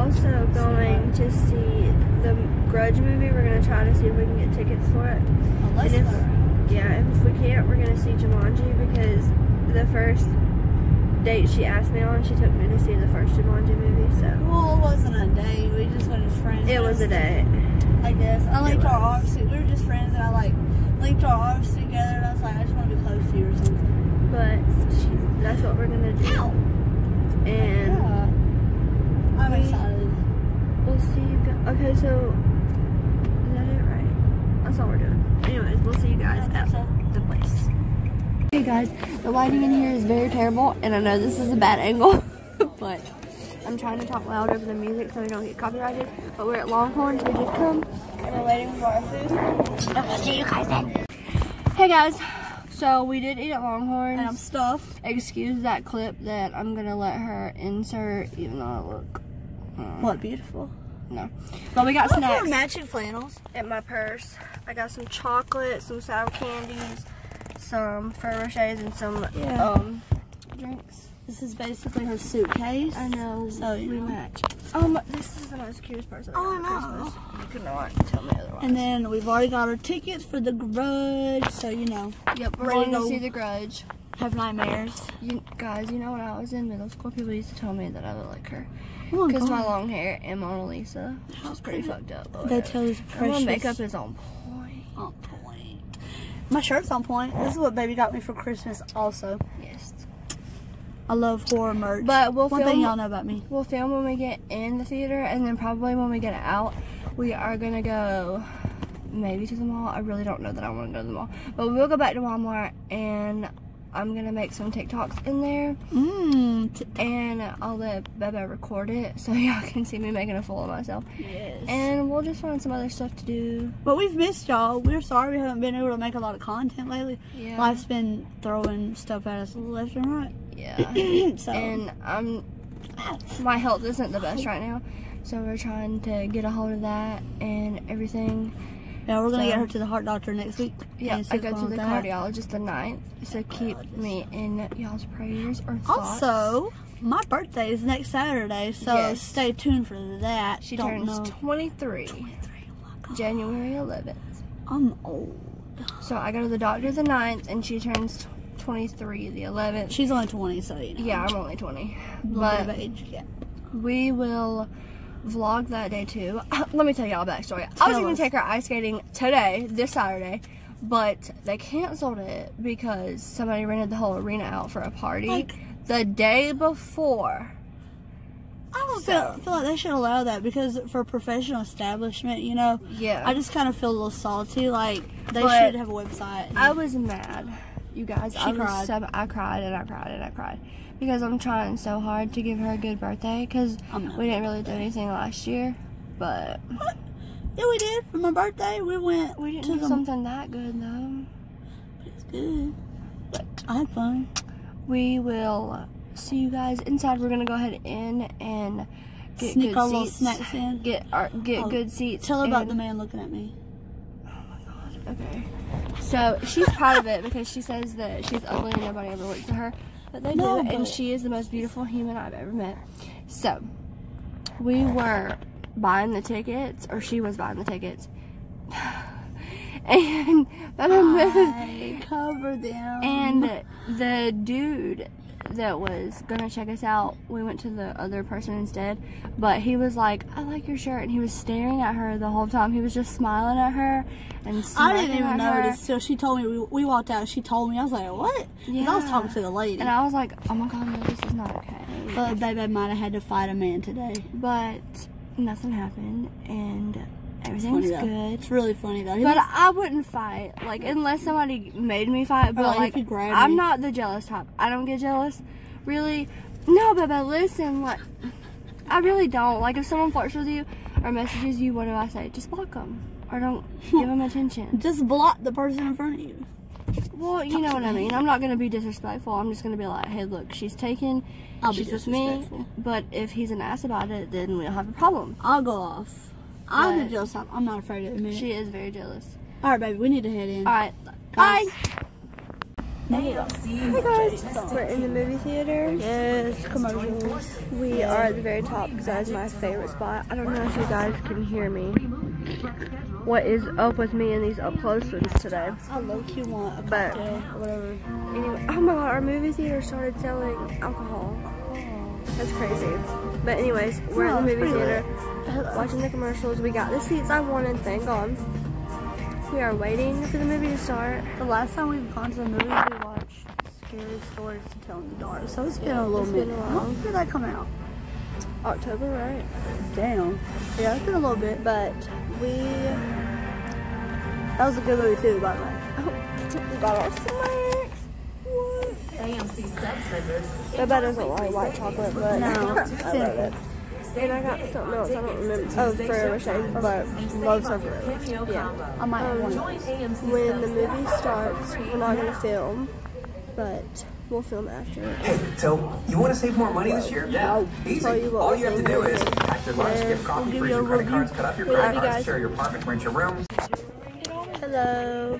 also going to see the Grudge movie. We're going to try to see if we can get tickets for it. Unless if we can't, we're going to see Jumanji, because the first date she asked me on, she took me to see the first Jumanji movie, so. Well, it wasn't a date. We just went as friends. It was a date. I guess. I linked our arms. We were just friends, and I like linked our arms together, and I was like, I just want to be close to you or something. But that's what we're going to do. Ow. And yeah. I'm excited. We'll see you guys. Okay, so is that it, right? That's all we're doing. Anyways, we'll see you guys at the place. Hey guys, the lighting in here is very terrible, and I know this is a bad angle, but I'm trying to talk loud over the music so we don't get copyrighted. But we're at Longhorns. We just come, and we're waiting for our food. And we'll see you guys then. Hey guys, so we did eat at Longhorns. And I'm stuffed. Excuse that clip that I'm gonna let her insert, even though I look. What, beautiful? No. But we got snacks. Matching flannels. At my purse. I got some chocolate, some sour candies, some Ferrero Rochers, and some drinks. This is basically her suitcase. I know. So we match. This is the most cutest person. Oh, I know. Christmas. You cannot tell me otherwise. And then we've already got our tickets for the Grudge, so you know. Yep, we're going to see the Grudge. Have nightmares. Guys, you know when I was in middle school, people used to tell me that I look like her. Oh, because my long hair and Mona Lisa. She's pretty fucked up. They tell us precious. My makeup is on point. On point. My shirt's on point. This is what baby got me for Christmas also. Yes. I love horror merch. But we'll One thing y'all know about me. We'll film when we get in the theater, and then probably when we get out, we are gonna go maybe to the mall. I really don't know that I want to go to the mall, but we'll go back to Walmart, and I'm gonna make some TikToks in there, and I'll let Bebe record it so y'all can see me making a fool of myself. Yes. And we'll just find some other stuff to do. But we've missed y'all. We're sorry we haven't been able to make a lot of content lately. Yeah. Life's been throwing stuff at us left and right. Yeah. So. And my health isn't the best right now, so we're trying to get a hold of that and everything. Yeah, we're gonna get her to the heart doctor next week. Yeah, I go to the cardiologist the 9th, so keep me in y'all's prayers or thoughts. Also, my birthday is next Saturday, so stay tuned for that. She turns 23. 23, oh my God. January 11th. I'm old. So I go to the doctor the 9th, and she turns 23 the 11th. She's only 20, so you know. Yeah, I'm only 20. But bit of age gap. We will vlog that day too. Let me tell y'all a backstory. I was going to take her ice skating today, this Saturday, but they canceled it because somebody rented the whole arena out for a party the day before. I don't feel like they should allow that, because for a professional establishment, you know, I just kind of feel a little salty. Like, they should have a website. I was mad, you guys. I cried and I cried and I cried. Because I'm trying so hard to give her a good birthday, because we didn't really do anything last year, but... Yeah, we did. For my birthday, we didn't do something that good, though. It's good. But I had fun. We will see you guys inside. We're going to go ahead in and get Sneak good our seats. little snacks in. Get good seats. Tell her about the man looking at me. Oh, my God. Okay. So, she's proud of it, because she says that she's ugly and nobody ever looks at her. But they do, and she is the most beautiful human I've ever met. So, we were buying the tickets, or she was buying the tickets, and I covered them. And the dude that was gonna check us out, we went to the other person instead, but he was like, I like your shirt, and he was staring at her the whole time. He was just smiling at her and smiling. I didn't even notice till she told me. We walked out, she told me. I was like, what? Yeah. I was talking to the lady, and I was like, oh my God, no, this is not okay. But baby might have had to fight a man today, but nothing happened, and everything's good. It's really funny though. But I wouldn't fight, like, unless somebody made me fight. But like I'm not the jealous type. I don't get jealous, really. No, but listen, like, I really don't. Like, if someone flirts with you or messages you, what do I say? Just block them, or don't give them attention. Just block the person in front of you. Well, you know what I mean. I'm not gonna be disrespectful. I'm just gonna be like, hey, look, she's taken. She's with me. But if he's an ass about it, then we'll have a problem. I'll go off. I'm a jealous type. I'm not afraid to admit it. She is very jealous. Alright, baby, we need to head in. Alright, bye. Hey guys, we're in the movie theater. Yes, commercials. We are at the very top because that is my favorite spot. I don't know if you guys can hear me. What is up with me and these up close ones today? I low-key want a cocktail or whatever. Anyway, oh my god, our movie theater started selling alcohol. That's crazy. But anyways, we're at the movie theater watching the commercials. We got the seats I wanted, thank God. We are waiting for the movie to start. The last time we've gone to the movies, we watched Scary Stories to Tell in the Dark. So it's been a little bit. When did that come out? October, right? Damn. Yeah, it's been a little bit. But that was a good movie too, by the way. We got our snacks. What? I bet it doesn't like white chocolate, but no, I love it. And I got something else, I don't remember. Oh, Forever Shake, but love so Forever. Yeah. I might have one. When the movie starts, we're not going to film, but we'll film after. Hey, so you want to save more money this year? Yeah. Easy. All you have to do is pack your lunch, get coffee, freeze your credit cards, cut up your credit cards, share your apartment, rent your room. Hello.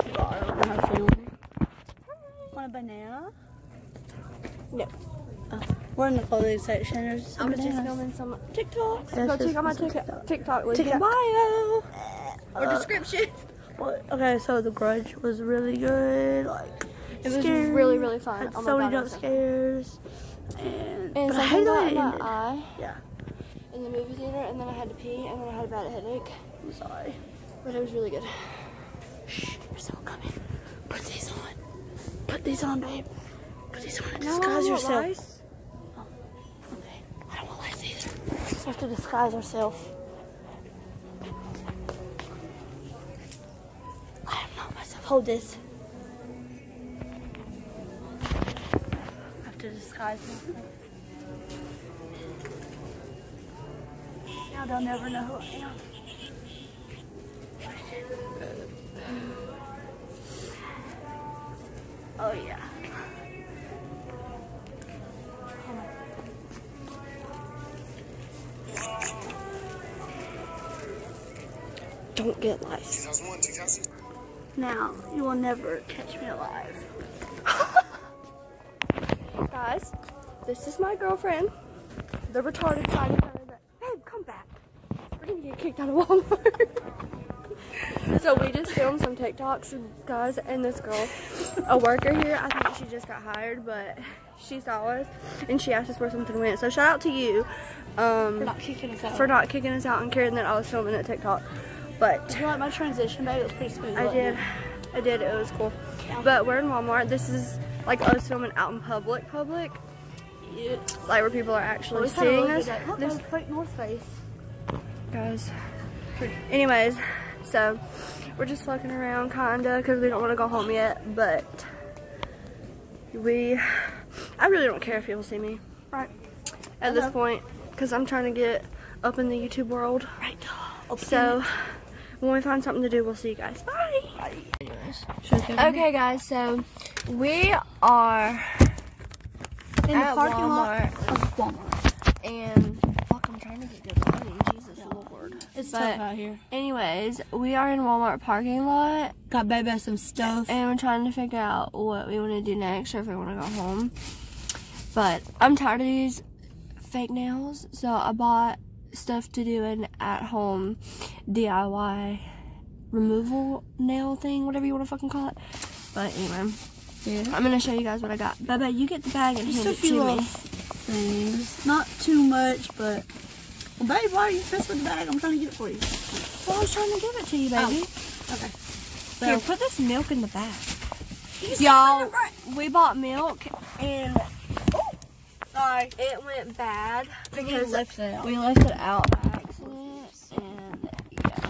Want a banana? No. We're in the clothing section. There's I'm just filming some TikToks. Yes, Go check out my TikTok link in bio or description. Okay, so The Grudge was really good. Like, it was really, really fun. Had so many jump scares. And something got my eye. Yeah. In the movie theater, and then I had to pee, and then I had a bad headache. I'm sorry. But it was really good. Shh, there's someone coming. Put these on. Put these on, babe. Put these on and disguise yourself. Lice. I don't want lights either. We have to disguise ourselves. I am not myself. Hold this. I have to disguise myself. Now they'll never know who I am. Oh yeah. Don't get lice. Now, you will never catch me alive. Guys, this is my girlfriend. The retarded side of her. Babe, come back. We're gonna get kicked out of Walmart. So we just filmed some TikToks, guys, and this girl, a worker here, I think she just got hired, but she saw us and she asked us where something went. So shout out to you for not kicking us out. And caring that I was filming a TikTok. But did you like my transition, babe? It was pretty smooth. I did. It was cool. But we're in Walmart. This is like us filming out in public. Yeah. Like where people are actually seeing us. This fake North Face. Guys. Anyways, so we're just fucking around kinda because we don't want to go home yet. But I really don't care if people see me. Right. At this point, because I'm trying to get up in the YouTube world. Right. So when we find something to do, we'll see you guys. Bye. Anyways. Okay, guys. So we are in the parking lot of Walmart. And fuck, I'm trying to get good lighting. Jesus Lord. It's tough out here. Anyways, we are in Walmart parking lot. Got baby some stuff. And we're trying to figure out what we want to do next or if we want to go home. But I'm tired of these fake nails. So I bought stuff to do an at-home DIY removal nail thing, whatever you want to fucking call it. But anyway, yeah. I'm gonna show you guys what I got. Baba, you get the bag and hand it to me. Things. Not too much, but well, babe, why are you messing with the bag? I'm trying to get it for you. Well, I was trying to give it to you, baby. Oh. Okay. Here, put this milk in the bag. Y'all, we bought milk and sorry, it went bad because we left it out. We left it out by accident, and yeah,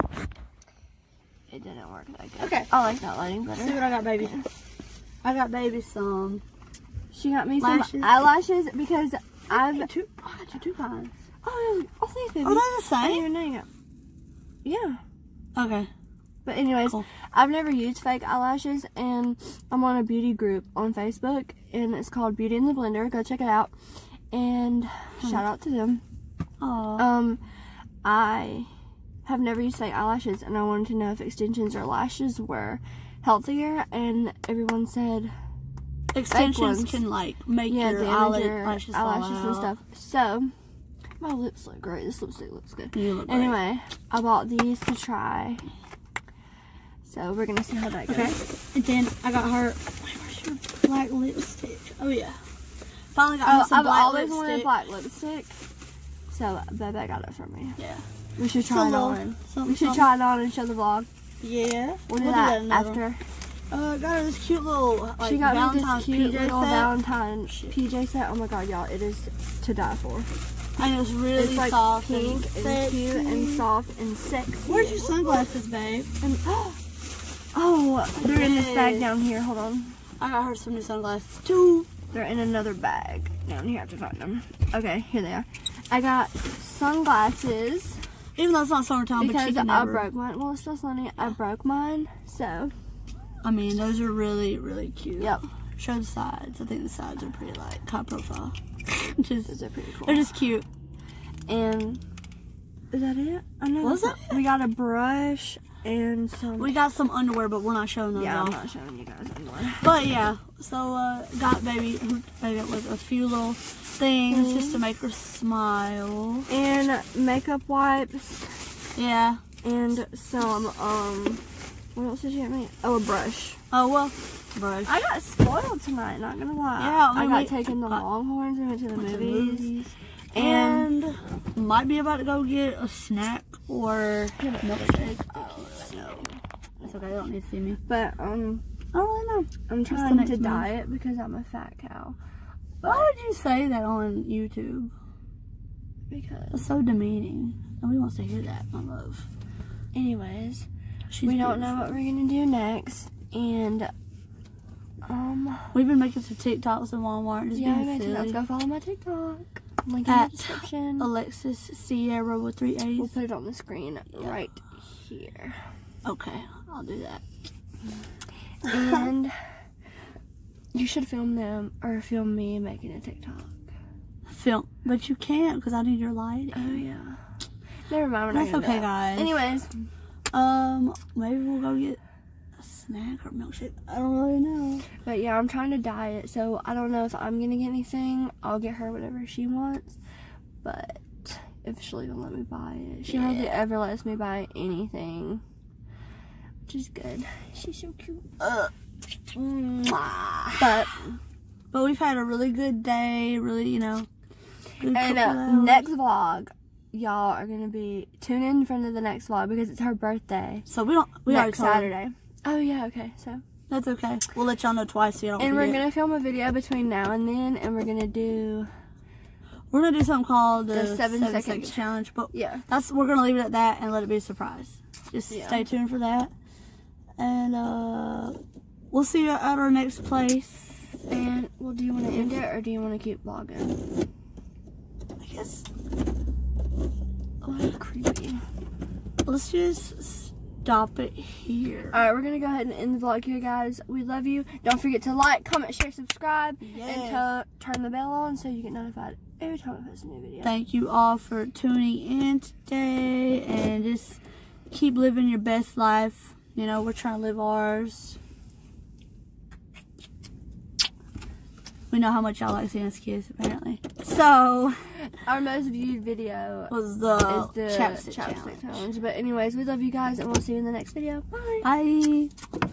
it didn't work that good. Okay, I like that lighting better. See what I got, baby. I got baby some. She got me lashes. some eyelashes because I got you two kinds. Oh, thanks, baby. Oh, they're the same? I didn't even know you got. Yeah. Okay. But anyways, cool. I've never used fake eyelashes, and I'm on a beauty group on Facebook, and it's called Beauty in the Blender. Go check it out, and shout out to them. Aww. I have never used fake eyelashes, and I wanted to know if extensions or lashes were healthier, and everyone said extensions can like make your eyelashes and stuff. So my lips look great. This lipstick looks good. You look anyway, I bought these to try. So we're gonna see how that goes. Okay. And then I got her. Where's your black lipstick? Oh yeah. Finally got her some black lipstick. I've always wanted black lipstick. So Bebe got it for me. Yeah. We should try it on. We should try it on and show the vlog. Yeah. We'll do that after. Got her this cute little like she got Valentine's me this cute PJ little set. Valentine PJ set. Oh my god, y'all, it is to die for. And it's really it's like soft pink and cute and soft and sexy. Where's your sunglasses, babe? And, oh, they're in this bag down here. Hold on. I got her some new sunglasses too. They're in another bag down here. I have to find them. Okay, here they are. I got sunglasses. Even though it's not summertime, because I broke mine. Well, it's still sunny. I broke mine, so. I mean, those are really, really cute. Yep. Show the sides. I think the sides are pretty like high profile. Those are pretty cool. They're just cute. And is that it? I know. Was that it? We got a brush and some. We got some underwear, but we're not showing those off. I'm not showing you guys underwear. But yeah, so got baby with a few little things just to make her smile. And makeup wipes. Yeah. And some what else did you get me? Oh, a brush. Oh well, brush. I got spoiled tonight, not gonna lie. Yeah, I got taken to Longhorns and went to the movies. And might be about to go get a snack or milkshake. Oh no. It's okay, they don't need to see me. But I don't really know. I'm trying to diet because I'm a fat cow. Why would you say that on YouTube? Because it's so demeaning. Nobody wants to hear that, my love. Anyways, we don't know what we're gonna do next, and we've been making some TikToks in Walmart. Just being silly. Let's go follow my TikTok. Link in the description. Alexis Sierra with 3 A's. We'll put it on the screen right here. Okay, I'll do that. And you should film them or film me making a TikTok. Film, but you can't because I need your lighting. Oh yeah. Never mind. That's okay, guys. Anyways, maybe we'll go get a snack or milkshake. I don't really know. But yeah, I'm trying to diet, so I don't know if I'm gonna get anything. I'll get her whatever she wants, but if she'll even let me buy it, she hardly ever lets me buy anything, which is good. She's so cute. But we've had a really good day. Really, you know. And next vlog, y'all are gonna be tune in for the next vlog because it's her birthday. So we next Saturday. Oh yeah, okay. So that's okay. We'll let y'all know twice so you don't forget. We're gonna film a video between now and then, and we're gonna do something called the 7-second challenge. But yeah, we're gonna leave it at that and let it be a surprise. Just stay tuned for that, and we'll see you at our next place. And well, do you want to end it or do you want to keep vlogging? I guess. Oh, that's creepy. Let's just stop it here. Alright, we're going to go ahead and end the vlog here, guys. We love you. Don't forget to like, comment, share, subscribe, and turn the bell on so you get notified every time I post a new video. Thank you all for tuning in today, and just keep living your best life. You know, we're trying to live ours. We know how much y'all like seeing us kiss, apparently. So, our most viewed video was the chapstick challenge. But anyways, we love you guys, and we'll see you in the next video. Bye. Bye.